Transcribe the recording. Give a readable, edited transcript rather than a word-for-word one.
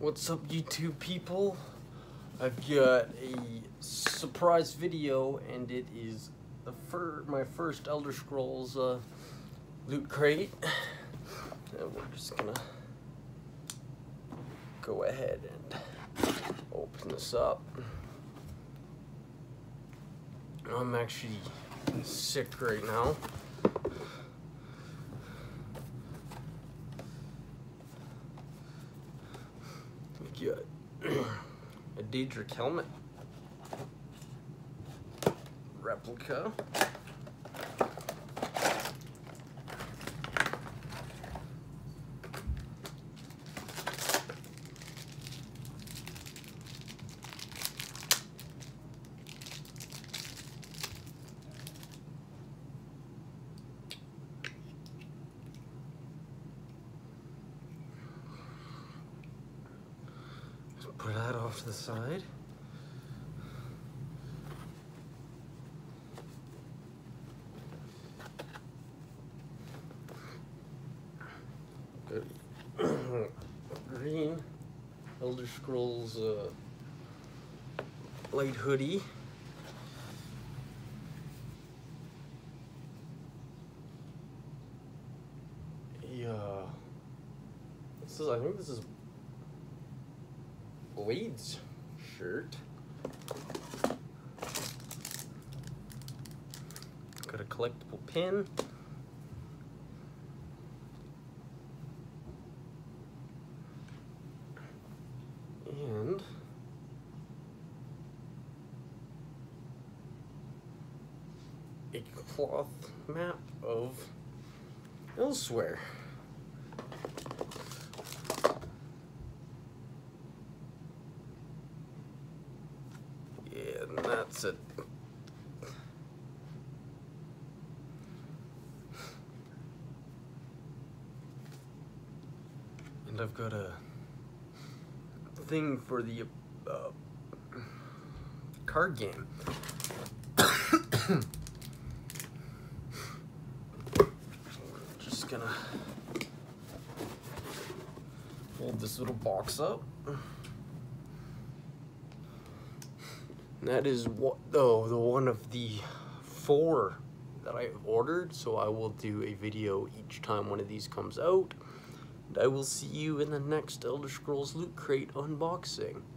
What's up, YouTube people? I've got a surprise video, and it is my first Elder Scrolls loot crate. And we're just gonna go ahead and open this up. I'm actually sick right now. We got a Daedric helmet replica. Put that off to the side. Good. Green Elder Scrolls light hoodie. I think this is Blades shirt. Got a collectible pin. And a cloth map of Elsweyr. And that's it. And I've got a thing for the card game. Just gonna hold this little box up. That is what the one of the 4 that I ordered, so I will do a video each time one of these comes out. And I will see you in the next Elder Scrolls Loot Crate unboxing.